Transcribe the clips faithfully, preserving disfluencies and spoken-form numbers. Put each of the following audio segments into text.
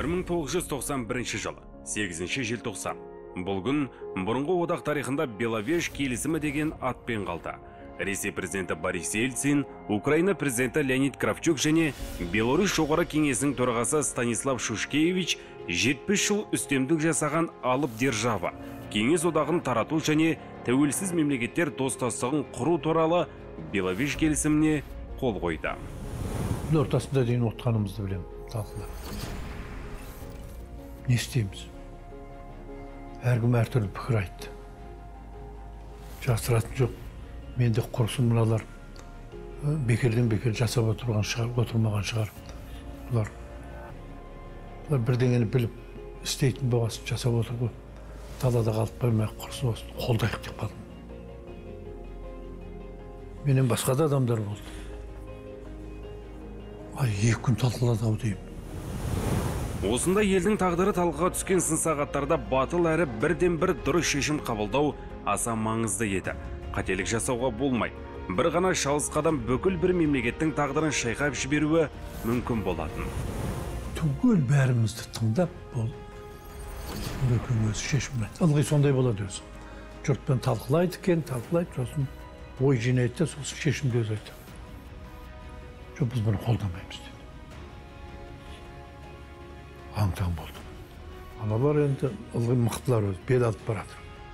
мың тоғыз жүз тоқсан бірінші жыл сегізінші желтоқсан. Бұл күн бұрынғы одақ тарихында Беловеж келісімі деген атпен қалды. Ресей президенті Борис Ельцин, Украина президенті Леонид Кравчук және Беларусь жоғары кеңесінің төрағасы Станислав Шушкевич жетпіс жыл үстемдік жасаған алып держава, кеңес одағын тарату және тәуелсіз мемлекеттер достастығын құру туралы Беловеж келісіміне қол қойды. Ортасында дейін отқанымызды білем, талқылап. Не істейміз? Әркім әртүрлі пікір айтты. Жасыратын жоқ. Менде құрсын мыналар бекерден бекер жасап отырған шығар, отырмаған шығар. Олар бірдеңені біліп істейтін болғасын жасап отыр ғой. Далада қалып қоймай құрсын болсын, қолдайық деп қалдым. Менен басқа да адамдар болды. Ай, екі күн талқылады ау деймін. Осында елдің тағдыры талқыға түскен сын сағаттарда батыл әрі бірден бір дұрыс шешім қабылдау аса маңызды еді. Қателік жасауға болмай, бір ғана шалыс қадам бүкіл бір мемлекеттің тағдырын шайқап жіберуі мүмкін болатын. Түгел бәрімізді тыңдап бол. Өрекең өзі шешім айтты. Ылғи сондай болады өзі. Жұртпен талқылайды екен, талқылайды, сосын ой жинайды, сосын шешімді өзі айтты. Жоқ, біз бұны қолдамаймыз деді. Аң-таң болды. Аналар енді ылғи мықтылар өзі, бел алып барады.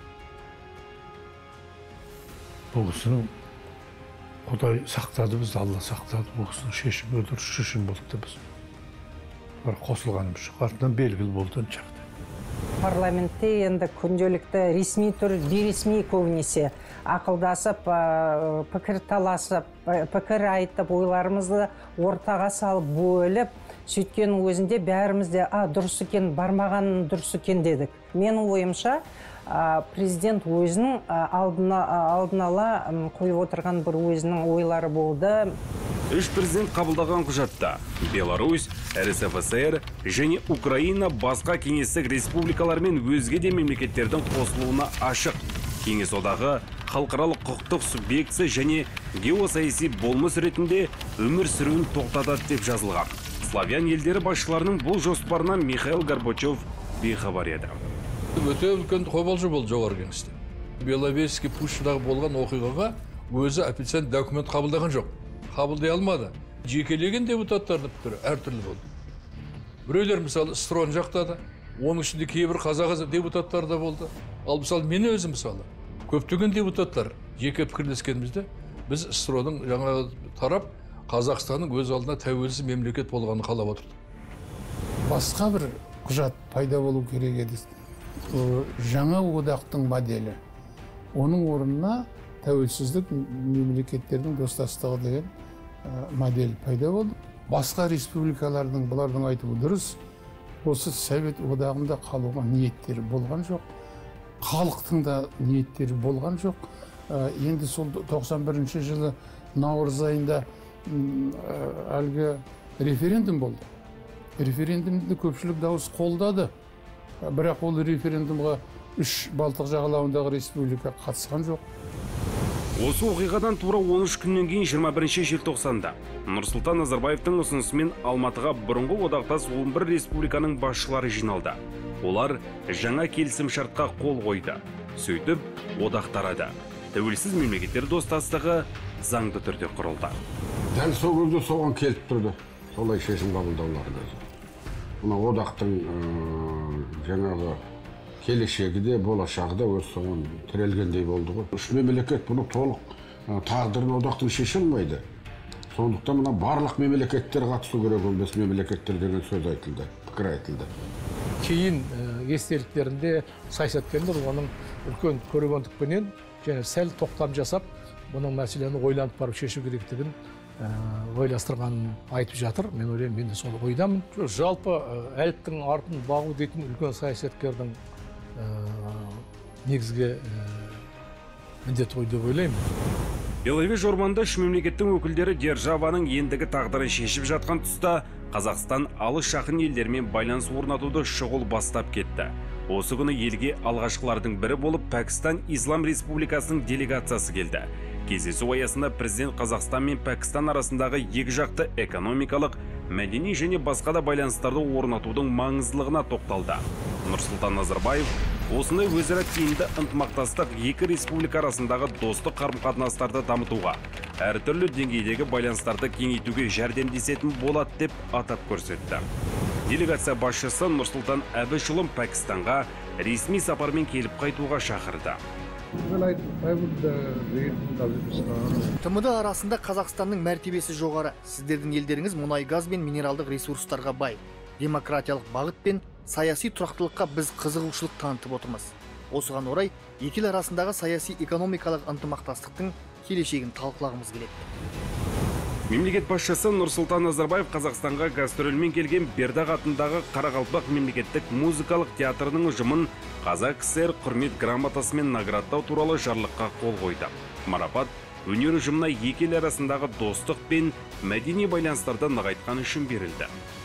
Бұл кісінің Құдай сақтады бізді, Алла сақтады. Бұл кісінің шешімі дұрыс шешім болды біз. Бір қосылғанымыз жоқ, артынан белгілі болды шақты. Парламентте енді күнделікті ресми түрі, бейресми көбінесе ақылдасып, пікір таласып, пікір айтып, ойларымызды ортаға салып, бөліп, сөйткеннің өзінде бәрімізде а, дұрыс екен, бармаған дұрыс екен дедік. Менің ойымша, президент өзінің алдын ала қойып отырған бір өзінің ойлары болды. Үш президент қабылдаған құжатта Беларусь, эр эс эф эс эр және Украина басқа кеңестік республикалар мен өзге де мемлекеттердің қосылуына ашық. Кеңес одағы халықаралық құқықтық субъектісі және геосаяси болмыс ретінде өмір сүруін тоқтатады деп жазылған. Славян елдері басшыларының бұл жоспарынан Михаил Горбачев бейхабар еді. Өте үлкен қобалжу болды жоғарғы кеңесте. Беловежский путчтағы болған оқиғаға өзі официальный документ қабылдаған жоқ. Қабылдай алмады. Жекелеген депутаттардың пікірі әртүрлі болды. Біреулер мысалы СТРОны жақтады, оның ішінде кейбір қазақ депутаттар да болды. Ал мысалы мен өзім мысалы көптеген депутаттар жеке пікірлескенімізде біз СТРОның жаңағы тарап Қазақстанның өз алдына тәуелсіз мемлекет болғанын қалап отырды. Басқа бір құжат пайда болу керек еді. Жаңа одақтың моделі. Оның орнына тәуелсіздік мемлекеттердің достастығы деген модель пайда болды. Басқа республикалардың бұлардың айтуы дұрыс. Осы Совет одағында қалуға ниеттері болған жоқ. Халықтың да ниеттері болған жоқ. Енді сол тоқсан бірінші жылы наурыз айында әлгі референдум болды. Референдумды көпшілік дауыс қолдады. Бірақ ол референдумға үш Балтық жағалауындағы республика қатысқан жоқ. Осы оқиғадан тура он үш күннен кейін жиырма бірінші желтоқсанда Нұрсұлтан Назарбаевтың ұсынысымен Алматыға бұрынғы одақтас он бір республиканың басшылары жиналды. Олар жаңа келісім шартқа қол қойды. Сөйтіп, одақ тарады. Тәуелсіз мемлекеттер достастығы заңды түрде құрылды. Дәл сол кезде соған келіп тұрды. Солай шешім қабылдаулары. Мына одақтың жаңағы келешегі де, болашағы да өз соған тірелгендей болды ғой. Үш мемлекет бұны толық тағдырын одақтың шеше алмайды. Сондықтан мына барлық мемлекеттер қатысу керек, он бес мемлекеттер деген сөз айтылды, пікір айтылды. Кейін естеліктерінде саясаткерлер оның үлкен көрегендікпенен және сәл тоқтам жасап, бұның мәселені ойланып барып шешу керектігін ойластырғанын айтып жатыр. Мен ойлаймын, мен де сол ойдамын. Жалпы әліптің артын бағу дейтін үлкен саясаткердің негізгі міндеті ғой деп ойлаймын. Беловеж орманында үш мемлекеттің өкілдері державаның ендігі тағдырын шешіп жатқан тұста Қазақстан алыс жақын елдермен байланыс орнатуды шұғыл бастап кетті. Осы күні елге алғашқылардың бірі болып Пәкістан Ислам Республикасының делегациясы келді. Кездесу аясында президент Қазақстан мен Пәкістан арасындағы екі жақты экономикалық мәдени және басқа да байланыстарды орнатудың маңыздылығына тоқталды. Нұрсұлтан Назарбаев осындай өзара тиімді ынтымақтастық екі республика арасындағы достық қарым-қатынастарды дамытуға, әртүрлі деңгейдегі байланыстарды кеңейтуге жәрдемдесетін болады деп атап көрсетті. Делегация басшысы Нұрсұлтан Әбішұлы Пәкістанға ресми сапармен келіп қайтуға шақырды. тмд арасында Қазақстанның мәртебесі жоғары. Сіздердің елдеріңіз мұнай газ бен минералдық ресурстарға бай. Демократиялық бағыт пен саяси тұрақтылыққа біз қызығушылық танытып отырмыз. Осыған орай, екі ел арасындағы саяси экономикалық ынтымақтастықтың келешегін талқылағымыз келеді. Мемлекет басшысы Нұрсұлтан Назарбаев Қазақстанға гастрольмен келген Бердақ атындағы Қарақалпақ мемлекеттік музыкалық театрының ұжымын Қазақ КСР құрмет грамотасымен наградтау туралы жарлыққа қол қойды. Марапат өнер ұжымына екі ел арасындағы достық пен мәдени байланыстарды нығайтқан үшін берілді.